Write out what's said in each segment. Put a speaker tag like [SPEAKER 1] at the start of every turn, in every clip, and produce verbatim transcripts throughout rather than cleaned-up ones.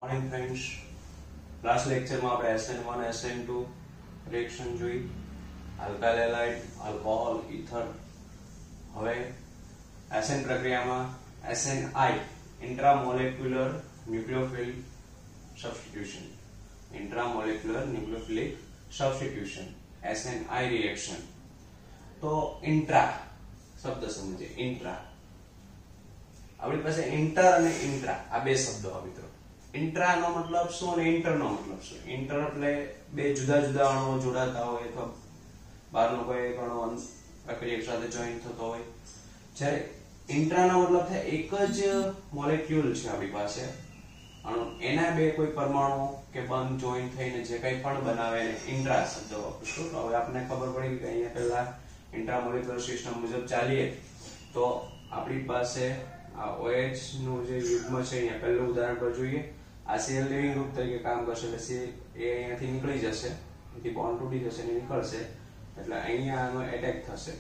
[SPEAKER 1] Morning friends, last લેક્ચરમાં આપણે S N one S N two reaction જોઈ, alkyl halide, alcohol, ether. હવે SN પ્રક્રિયામાં S N I intramolecular nucleophile substitution intramolecular nucleophilic substitution S N I reaction. તો intra શબ્દ સમજીએ. Intra આપણી પાસે ઇન્ટર અને ઇન્ટ્રા આ બે શબ્દો આવે. મિત્રો ઇન્ટ્રા નો મતલબ શું અને ઇન્ટર નો મતલબ શું? ઇન્ટર એટલે બે જુદા જુદા અણુઓ જોડાતા હોય અથવા બહારનો કોઈ એક અણુ પ્રક્રિયા સાથે જોઈન થતો હોય. જ્યારે ઇન્ટ્રા નો મતલબ થાય એક જ મોલેક્યુલ છે આપણી પાસે અણુ, એના બે કોઈ પરમાણુ કે બંધ જોઈન થઈને જે કંઈ પણ બનાવે એને ઇન્ટ્રા શબ્દ વાપરશું. તો હવે આપણને ખબર પડી કે અહીંયા પહેલા ઇન્ટ્રામોલેક્યુલર સિસ્ટમ મુજબ ચાલીએ તો આપણી પાસે આ OH નું જે યુગ્મ છે અહીંયા પહેલું ઉદાહરણ પર જોઈએ. આ સેલ લિવિંગ ગ્રુપ તરીકે કામ કરશે એટલે સી એ અહીંયાથી નીકળી જશે, અહીંથી બોન્ડ તૂટી જશે અને નીકળશે એટલે અહીંયા આનો એટેક થશે.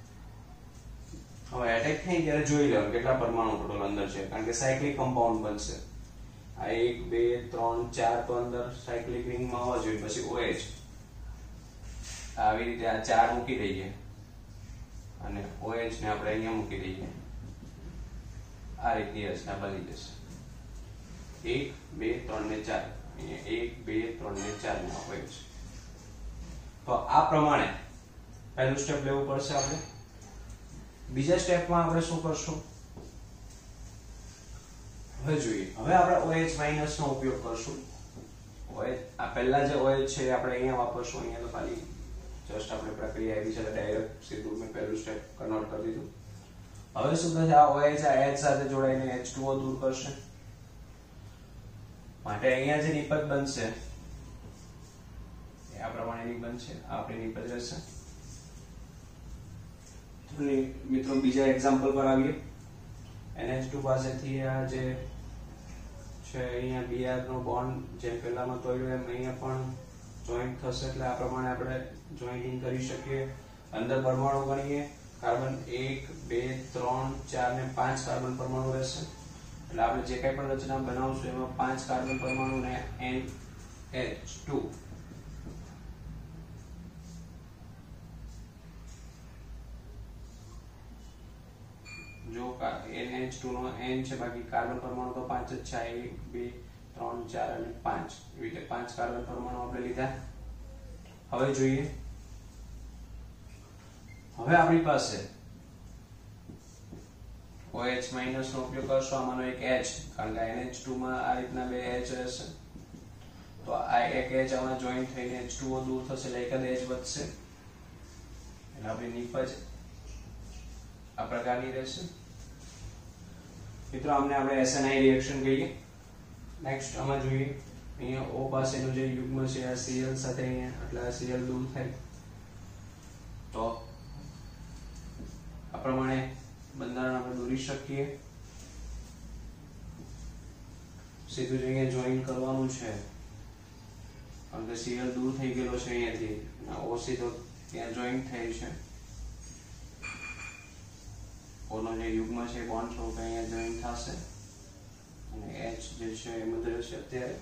[SPEAKER 1] હવે એટેક થાય ત્યારે જોઈ લેવાનું કેટલા પરમાણુ ટોટલ અંદર છે, કારણ કે સાયક્લિક કમ્પાઉન્ડ બનશે. આ એક બે ત્રણ ચાર તો અંદર સાયક્લિક રિંગમાં હોવા જોઈએ. પછી OH આવી રીતે આ ચાર મૂકી દઈએ અને OH ને આપણે અહીંયા મૂકી દઈએ. આ રીતની રચના બની જશે. એક બે ત્રણ ને ચાર, અહીંયા એક બે ત્રણ ને ચાર ના હોય છે. તો આ પ્રમાણે પહેલું સ્ટેપ લેવું પડશે આપણે. બીજા સ્ટેપમાં આપણે શું કરશું હવે જોઈએ. હવે આપણે OH માઇનસ નો ઉપયોગ કરશું. OH આ પહેલા જે OH છે આપણે અહીંયા વાપરશું. અહીંયા તો ખાલી જસ્ટ આપણે પ્રક્રિયા આવી છે ડાયરેક્ટ સીધું મેં પહેલું સ્ટેપ કન્વર્ટ કરી દીધું. હવે શું થશે? આ OH આ H સાથે જોડાઈને H ટુ O દૂર કરશે. માટે અહીંયા જે નિપજ બનશે એ આ પ્રમાણેની બનશે. આ આપણી નિપજ રહેશે. તો મિત્રો બીજા એક્ઝામ્પલ પર આવીએ. N H ટુ પાસેથી આ જે છે અહીંયા Br નો બોન્ડ જેમ પહેલામાં તોડ્યો એમ અહીંયા પણ જોઈન્ટ થશે એટલે આ પ્રમાણે આપણે જોઈન્ટિંગ કરી શકીએ. અંદર પરમાણુ ગણીએ. કાર્બન એક બે ત્રણ ચાર ને પાંચ કાર્બન પરમાણુ રહેશે. એટલે આપણે જે કંઈ પણ રચના બનાવશું એમાં પાંચ કાર્બન પરમાણુ ને N H ટુ જો N H ટુ નો N છે, બાકી કાર્બન પરમાણુ તો પાંચ જ છે. એક બે ત્રણ ચાર અને પાંચ એવી રીતે પાંચ કાર્બન પરમાણુ આપણે લીધા. હવે જોઈએ. હવે આપણી પાસે OH માઇનસ નો ઉપયોગ કરશો. આમાંનો એક H, કારણ કે N H ટુ માં આ રીતના બે H રહેશે તો આ એક H આમાં જોઈન થઈને H ટુ O દૂર થશે એટલે એક જ H વધશે એટલે આપણી નિપજ આ પ્રકારની રહેશે. મિત્રો આમને આપણે એસ એન આઈ રિએક્શન કહીએ. નેક્સ્ટ આમાં જોઈએ. અહીંયા O પાસેનું જે યુગ્મ છે આ Cl સાથે અહીંયા એટલે આ Cl દૂર થાય તો આ પ્રમાણે બંધારણ આપણે દોરી શકીએ. સીધું જ અહીંયા જોઈન કરવાનું છે કારણ કે Cl દૂર થઈ ગયેલો છે અહીંયાથી. O સીધો ત્યાં જોઈન થાય છે. O નો જે યુગ્મ છે બોન્ડ સ્વરૂપે અહીંયા જોઈન થશે અને H જે છે એ મધ્ય રહેશે અત્યારે.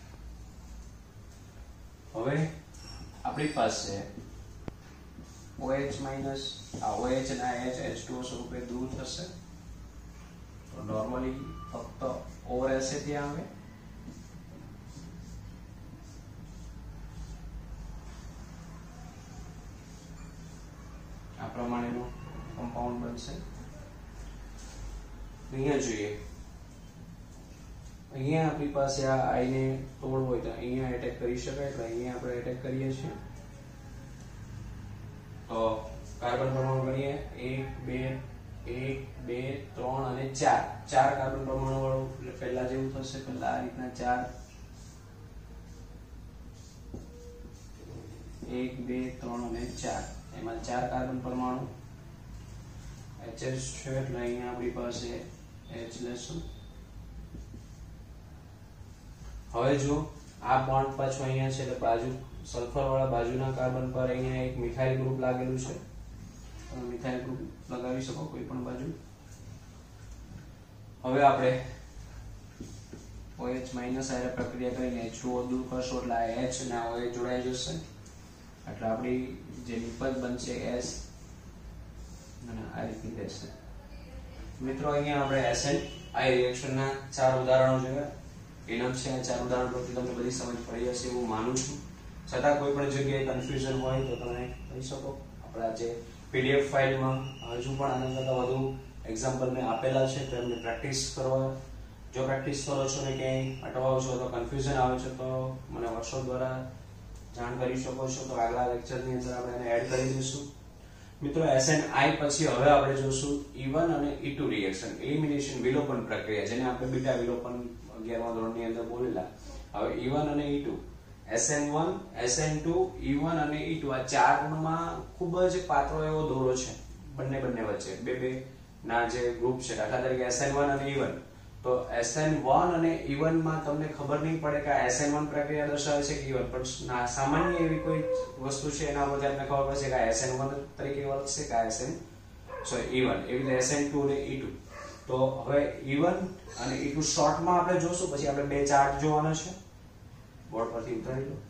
[SPEAKER 1] હવે આપણી પાસે OH માઇનસ આ OH અને આ H H ટુ O સ્વરૂપે દૂર થશે તો નોર્મલી ફક્ત O રહેશે ત્યાં. આવે આ પ્રમાણેનું કમ્પાઉન્ડ બનશે. અહીંયા જોઈએ. અહીંયા આપણી પાસે આ આઈ ને તોડવો હોય તો અહીંયા એટેક કરી શકાય એટલે અહીંયા આપણે એટેક કરીએ છીએ. તો કાર્બન પરમાણુ ગણીએ. એક બે એક બે ત્રણ અને ચાર ચાર કાર્બન પરમાણુ વાળું એટલે પહેલા જેવું થશે. પહેલા આ રીતના ચાર એક બે ત્રણ અને ચાર એમાં ચાર કાર્બન પરમાણુ H છે એટલે અહીંયા આપણી પાસે H લેશું. હવે જો આ બોન્ડ પાછું અહીંયા છે એટલે બાજુ સલ્ફર વાળા બાજુના કાર્બન પર અહીંયા એક મિથાઇલ ગ્રુપ લાગેલું છે. તમે મિથાઇલ ગ્રુપ લગાવી શકો કોઈ પણ બાજુ. હવે આપણે OH માઈનસ આરે પ્રક્રિયા કરીને H ટુ O દૂર કરશો એટલે આ H અને આ OH જોડાઈ જશે એટલે આપણી જે નિપજ બનશે S અને આ રીતની રહેશે. મિત્રો અહીંયા આપણે એસેન્ટ આઈ રિએક્શનના ચાર ઉદાહરણો જોયા. એનમ છે આ ચાર ઉદાહરણ પરથી તમને બધી સમજ પડી હશે એવું માનું છું. છતાં કોઈ પણ જગ્યાએ કન્ફ્યુઝન હોય તો તમે કહી શકો. આપણા જે પીડીએફ ફાઇલમાં હજુ પણ આના કરતાં વધુ એક્ઝામ્પલ મેં આપેલા છે તો એમને પ્રેક્ટિસ કરવા. જો પ્રેક્ટિસ કરો છો ને ક્યાંય અટવાઓ છો તો કન્ફ્યુઝન આવે છે તો મને વોટ્સઅપ દ્વારા જાણ કરી શકો છો. તો આગલા લેક્ચરની અંદર આપણે એને એડ કરી દઈશું. મિત્રો એસેન્ટ આઈ પછી હવે આપણે જોશું ઈ વન અને ઈ ટુ રિએક્શન, એલિમિનેશન વિલોપન પ્રક્રિયા, જેને આપણે બીટા વિલોપન અગિયારમા ધોરણની અંદર બોલેલા. હવે ઈ વન અને E two, S N one, S N two, E one અને ઈ ટુ આ ચારમાં ખૂબ જ પાતળો એવો દોરો છે બંને બંને વચ્ચે, બે બે ના જે ગ્રુપ છે. દાખલા તરીકે એસ એન વન અને ઈ વન, તો એસ એન વન અને ઈ વન માં તમને ખબર નહીં પડે કે આ એસ એન વન પ્રક્રિયા દર્શાવે છે કે ઈ વન, પણ સામાન્ય એવી કોઈ વસ્તુ છે એના પરથી તમને ખબર પડશે કે આ એસ એન વન તરીકે ઓળખશે કે આ S N sorry E one. એવી રીતે એસ એન ટુ અને ઈ ટુ. તો હવે ઈ વન અને ઈ ટુ શોર્ટમાં આપણે જોશું, પછી આપણે બે ચાર્ટ જોવાના છે. બોર્ડ પરથી ઉતારી લો.